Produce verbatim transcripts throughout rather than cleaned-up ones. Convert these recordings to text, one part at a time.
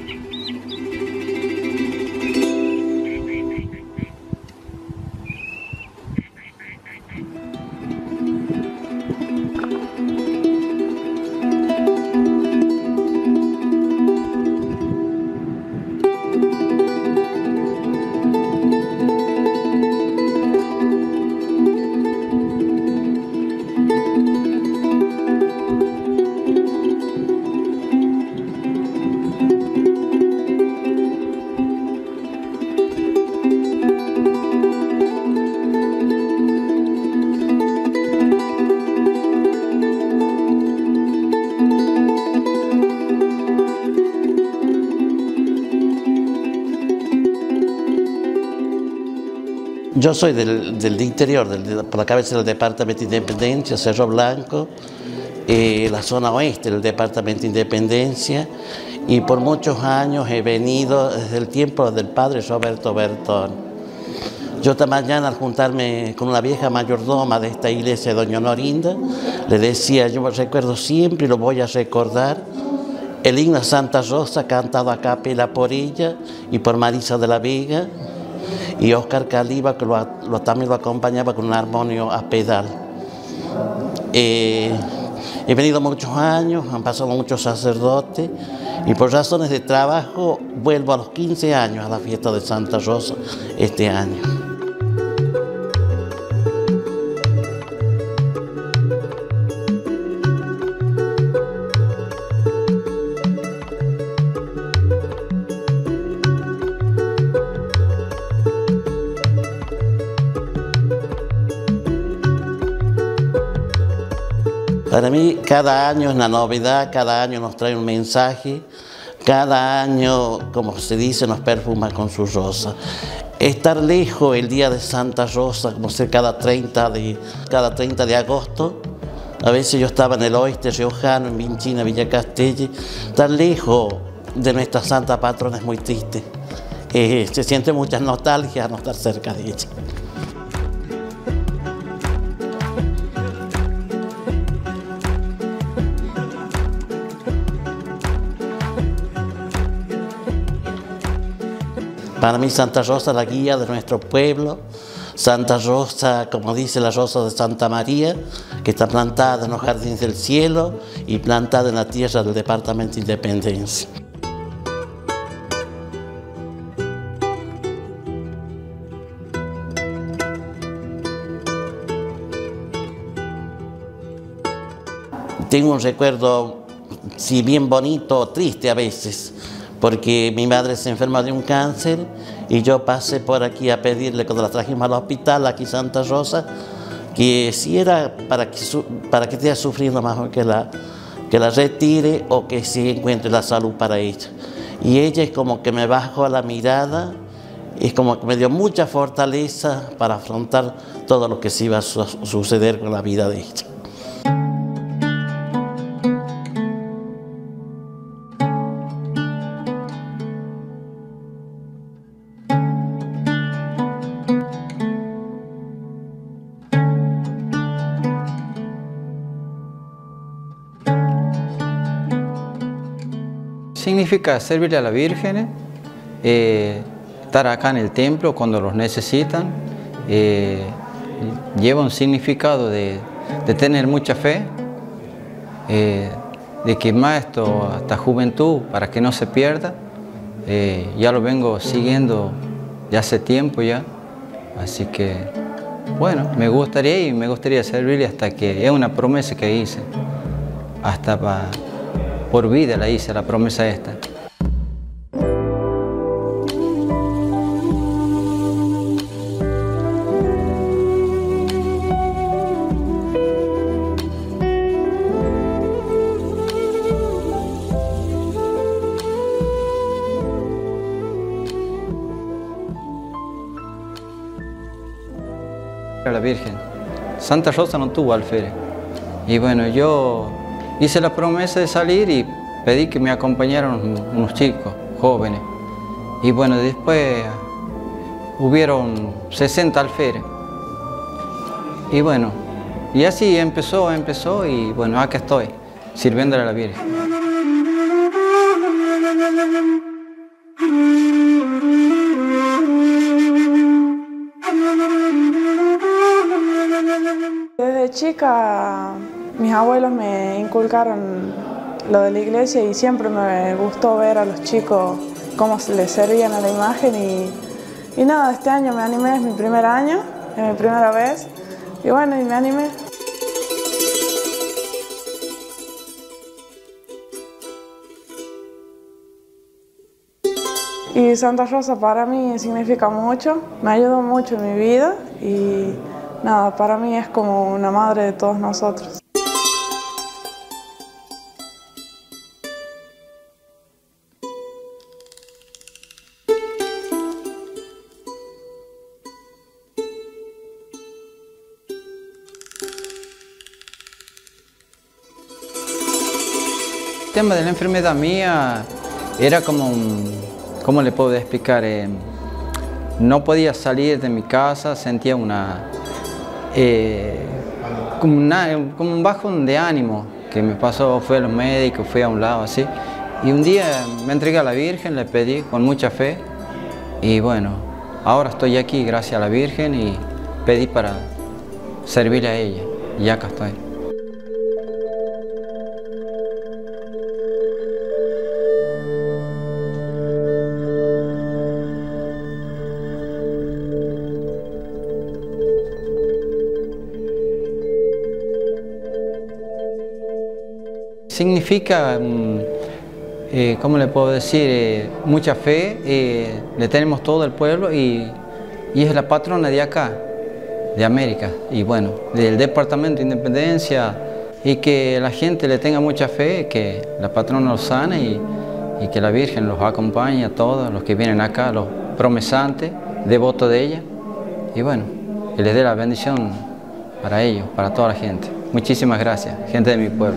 Yo soy del, del interior, del, por la cabeza del departamento de Independencia, Cerro Blanco, eh, la zona oeste del departamento de Independencia, y por muchos años he venido desde el tiempo del padre Roberto Bertón. Yo esta mañana, al juntarme con una vieja mayordoma de esta iglesia de Doña Honorinda, le decía, yo me recuerdo siempre y lo voy a recordar, el himno a Santa Rosa cantado a capela por ella y por Marisa de la Vega, y Oscar Caliba, que lo, lo, también lo acompañaba con un armonio a pedal. Eh, he venido muchos años, han pasado muchos sacerdotes, y por razones de trabajo vuelvo a los quince años a la fiesta de Santa Rosa este año. Para mí cada año es una novedad, cada año nos trae un mensaje, cada año, como se dice, nos perfuma con su rosa. Estar lejos el día de Santa Rosa, como ser cada treinta de, cada treinta de agosto, a veces yo estaba en el oeste riojano, en Vinchina, Villa Castelli, estar lejos de nuestra santa patrona es muy triste. Eh, se siente mucha nostalgia no estar cerca de ella. Para mí Santa Rosa, la guía de nuestro pueblo, Santa Rosa, como dice la rosa de Santa María, que está plantada en los jardines del cielo y plantada en la tierra del departamento de Independencia. Tengo un recuerdo, si bien bonito, triste a veces, porque mi madre se enfermó de un cáncer y yo pasé por aquí a pedirle, cuando la trajimos al hospital, aquí Santa Rosa, que si era para que, para que esté sufriendo mejor que la, que la retire o que si encuentre la salud para ella. Y ella es como que me bajó la mirada, es como que me dio mucha fortaleza para afrontar todo lo que se iba a su suceder con la vida de ella. Significa servirle a la Virgen, eh, estar acá en el templo cuando los necesitan, eh, lleva un significado de, de tener mucha fe, eh, de que más esto, esta juventud, para que no se pierda, eh, ya lo vengo siguiendo ya hace tiempo ya, así que bueno, me gustaría y me gustaría servirle hasta que, es una promesa que hice, hasta para... por vida la hice, la promesa esta. A la Virgen. Santa Rosa no tuvo alférez. Y bueno, yo hice la promesa de salir y pedí que me acompañaran unos chicos jóvenes. Y bueno, después hubieron sesenta alférez. Y bueno, y así empezó, empezó y bueno, acá estoy, sirviéndole a la Virgen. chica mis abuelos me inculcaron lo de la iglesia y siempre me gustó ver a los chicos cómo se les servían a la imagen y, y nada, este año me animé, es mi primer año, es mi primera vez y bueno, y me animé. Y Santa Rosa para mí significa mucho, me ayudó mucho en mi vida y nada, para mí es como una madre de todos nosotros. El tema de la enfermedad mía era como un, ¿cómo le puedo explicar? Eh, no podía salir de mi casa, sentía una, eh, como, una, como un bajón de ánimo que me pasó, fui a los médicos, fui a un lado así. Y un día me entregué a la Virgen, le pedí con mucha fe y bueno, ahora estoy aquí gracias a la Virgen y pedí para servirle a ella y acá estoy. Significa, eh, ¿cómo le puedo decir? Eh, mucha fe, eh, le tenemos todo el pueblo y, y es la patrona de acá, de América, y bueno, del Departamento de Independencia, y que la gente le tenga mucha fe, que la patrona los sane y, y que la Virgen los acompañe a todos los que vienen acá, los promesantes, devotos de ella, y bueno, que les dé la bendición para ellos, para toda la gente. Muchísimas gracias, gente de mi pueblo.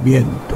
Viento.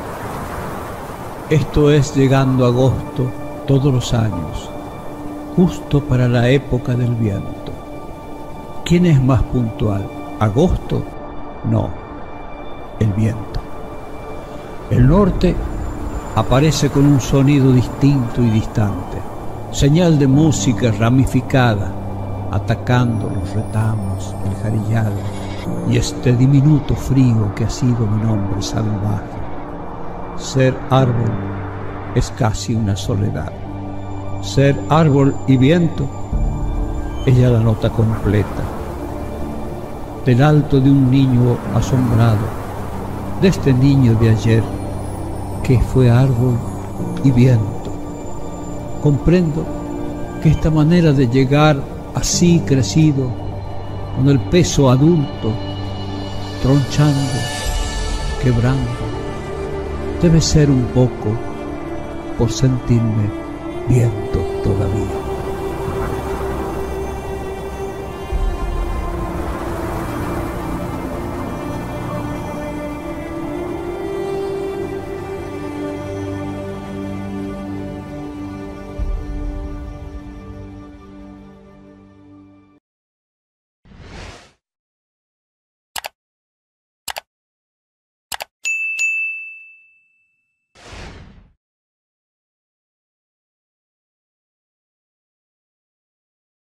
Esto es llegando agosto todos los años, justo para la época del viento. ¿Quién es más puntual? ¿Agosto? No, el viento. El norte aparece con un sonido distinto y distante, señal de música ramificada, atacando los retamos, el jarillal y este diminuto frío que ha sido mi nombre salvaje. Ser árbol es casi una soledad. Ser árbol y viento es ya la nota completa. Del alto de un niño asombrado, de este niño de ayer que fue árbol y viento, comprendo que esta manera de llegar así crecido, con el peso adulto, tronchando, quebrando, debe ser un poco por sentirme viento todavía.